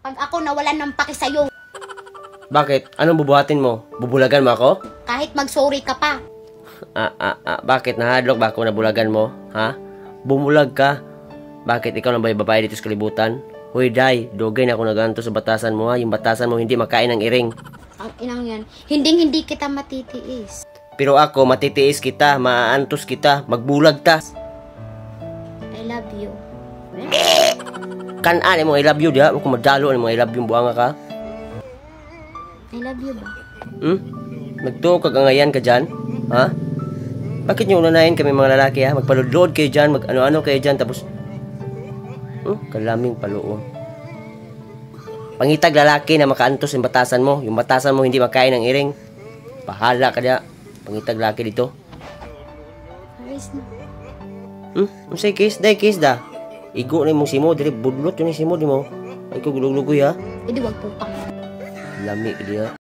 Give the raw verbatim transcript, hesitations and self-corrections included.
Pag ako nawalan ng paki sa'yo, Bakit? Anong bubuhatin mo? Bubulagan mo ako? kahit mag-sorry ka pa. Ah, ah, ah, bakit? Nahadlok ba ako na bulagan mo? Ha? Bumulag ka? Bakit ikaw lang ba yung babae dito sa kalibutan? Hoy, Day, dugay na ako naganto sa batasan mo ha. Yung batasan mo hindi makain ng iring. Ang inang yan, hindi-hindi kita matitiis. Pero ako, matitiis kita, maaantos kita, magbulag ta. I love you. Kanaan mo, I love you, diha. Huwag ko madalo mo, I love you, buanga ka. I love you ba? Hmm? Nagtuo ka ngayon ka dyan? Ha? Bakit nyo unanayin kami mga lalaki ha? Magpaludlod kayo dyan, mag ano-ano kayo dyan, tapos... Hmm? Kalaming paluon. Pangitag lalaki na makaantos yung batasan mo. Yung batasan mo hindi makain ng iring. Bahala ka diya. Pangitag lalaki dito. Aris na. Hmm? Masay kiss? Day kiss da. Igo na yung simo. Dili budlot yun yung simo di mo. Ay ko gulog-lugoy ha. Hindi, wag po pang. Lami dia.